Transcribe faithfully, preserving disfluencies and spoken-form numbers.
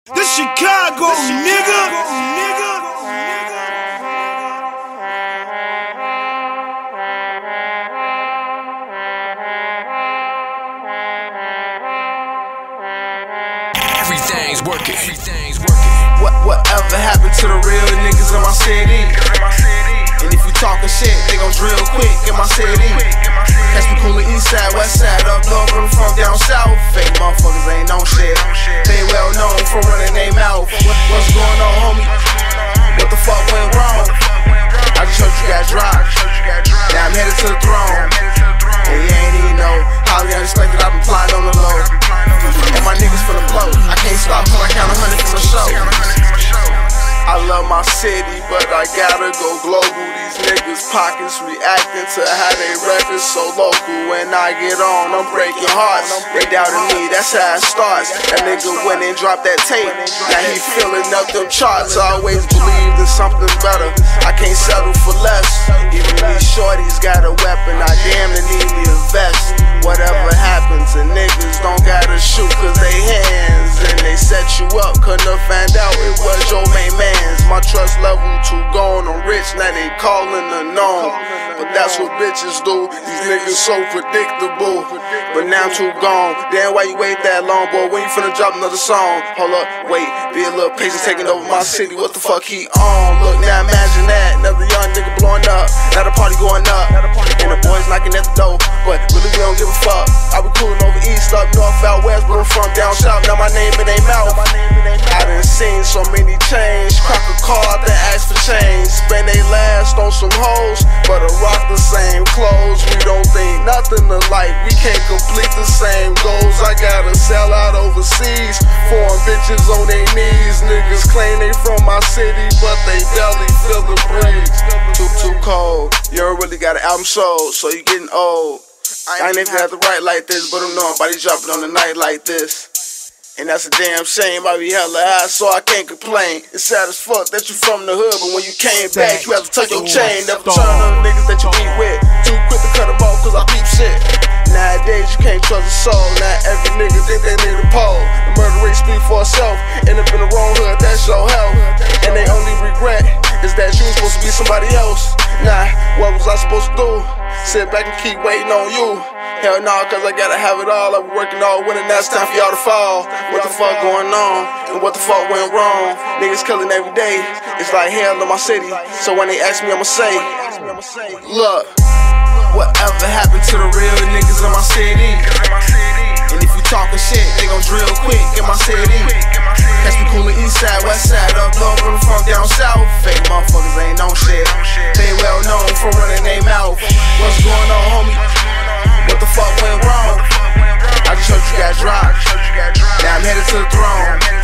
This Chicago, this Chicago nigga. nigga. Everything's working. Everything's working. What whatever happened to the real niggas in my city? And if you talking shit, they gon' drill quick in my city. Catch me coolin' east side, west side, up north, where I'm from down south. Fake motherfuckers ain't no shit. They well known for running their mouth. What, what's going on, homie? What the fuck went wrong? I just heard you got dropped. Now I'm headed to the throne. And you ain't even know. Highly unexpected, I've been plotting on the low. And my niggas finna blow. I can't stop till I count a hundred for the show. I love my city, but I gotta go global. These niggas' pockets reacting to how they records so local. When I get on, I'm breaking hearts. They doubted me, that's how it starts. That nigga went and dropped that tape. Now he filling up them charts. I always believed in something better. I can't settle for less. Even these shorties got a weapon. I damn near need me a vest. Whatever happens, and niggas don't gotta shoot cause they hands. And they set you up, couldn't have found out it was your main man. My trust level too gone, I'm rich, now they calling unknown. But that's what bitches do, these niggas so predictable. But now I'm too gone, damn why you wait that long, boy, when you finna drop another song? Hold up, wait, be a little patient taking over my city, what the fuck he on? Look, now imagine that, another young nigga blowing up, now the party going up, and the boys knocking at the door, but really we don't give a fuck. I be coolin' over east, up north, out west, but I'm from down south, now my name in they mouth. I done seen so many change, crack a card, then ask for change. Spend they last on some hoes, but I rock the same clothes. We don't think nothing alike, we can't complete the same goals. I gotta sell out overseas, foreign bitches on their knees. Niggas claim they from my city, but they barely feel the breeze. Too, too cold, you don't really got an album sold, so you getting old. I ain't even have to write like this, but I'm knowing body dropping on the night like this. And that's a damn shame, I be hella high, so I can't complain. It's sad as fuck that you from the hood, but when you came back, you have to tuck your chain. Never turn on the niggas that you beat with. Too quick to cut them off, cause I peep shit. Nowadays, you can't trust a soul. Now every nigga think they need a pole. The murder rate speak for itself. End up in the wrong hood, that's your health. And they only regret is that you was supposed to be somebody else. Nah, what was I supposed to do? Sit back and keep waiting on you. Hell nah, cause I gotta have it all. I've been working all winter, now it's time for y'all to fall. What the fuck going on? And what the fuck went wrong? Niggas killing every day. It's like hell in my city. So when they ask me, I'ma say, look, whatever happened to the real niggas in my city? And if you talking shit, they gon' drill quick in my city. Catch me coolin' east side, west side, up north, where I'm from down south. Fake motherfuckers ain't no shit. They well known for running their mouth. What's going on, homie? What the fuck went wrong? I just heard you got dropped. Now I'm headed to the throne.